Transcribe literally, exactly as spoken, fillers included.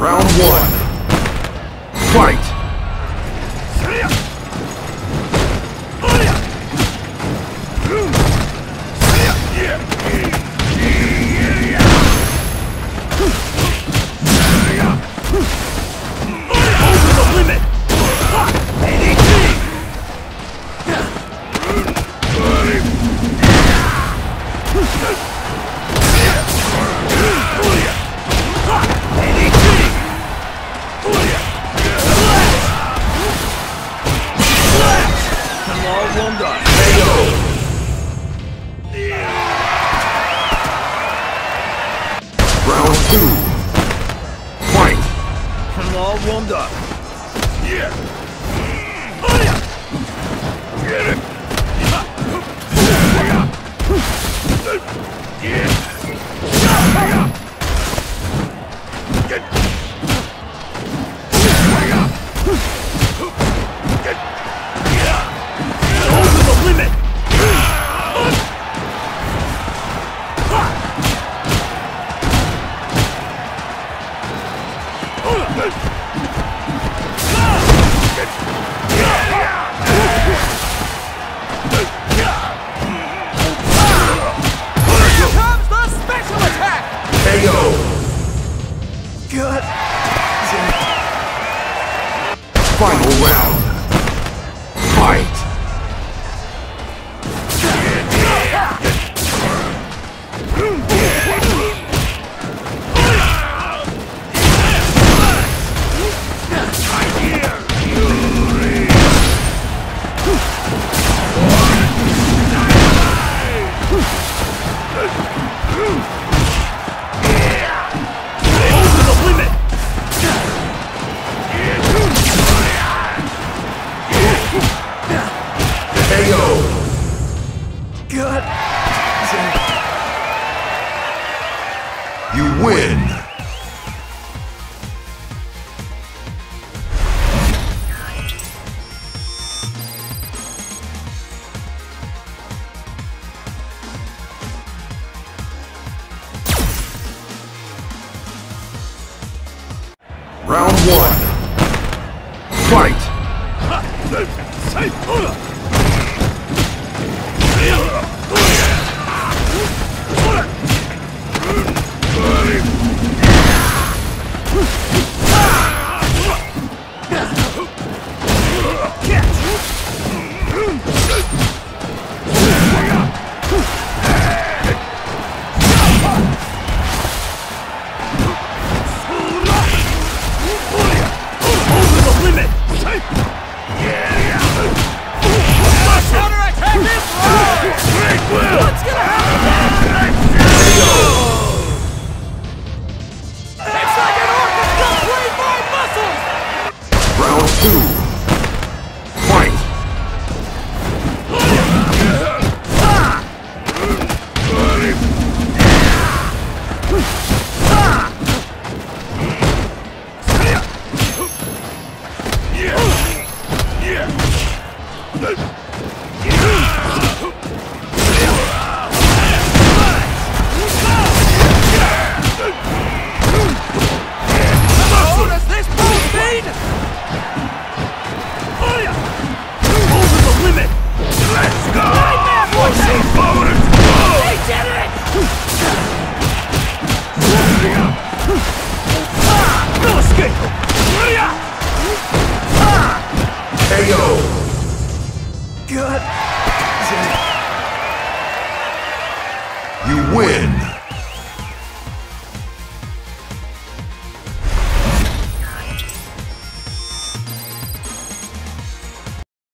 Round one. Fight! Over the limit! I'm all warmed up. K O! Round two. Fight! I'm all warmed up. Yeah! Get it! Over the limit! Here comes the special attack! K O! Good. Final round. Fight! Over the limit! K O! Good. You win! Round one. Fight! Over the limit! Counterattack is live! What's gonna happen? It's like an orchestra played by muscles! Round two. Fight! What does this move mean? Over the limit! Let's go! Nightmare voices! They did it! No escape! K O! Good. You win!